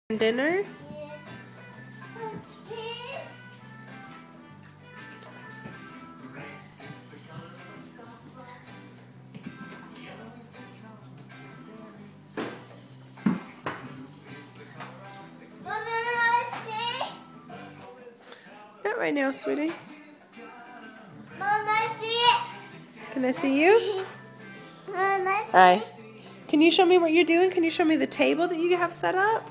Dinner? Not right now, sweetie. Mom, I see it. Can I see you? Mom, I see Hi. it. Can you show me what you're doing? Can you show me the table that you have set up?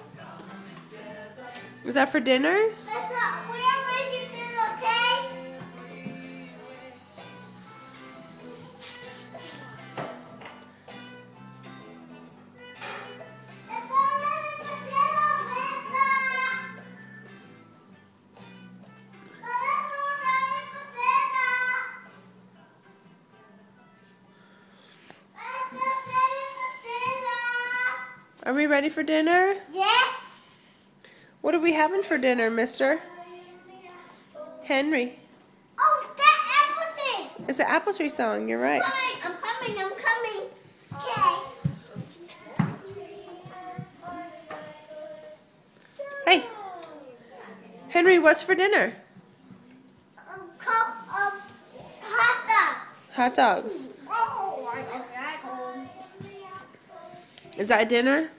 Is that for dinner? We are making dinner, okay? It's already for dinner, Pizza. It's already for dinner. It's ready for dinner. Are we ready for dinner? Yes. What are we having for dinner, mister? Henry. Oh, that apple tree. It's the apple tree song, you're right. I'm coming. Okay. Hey, Henry, what's for dinner? Hot dogs. Hot dogs. Oh, I like Is that dinner?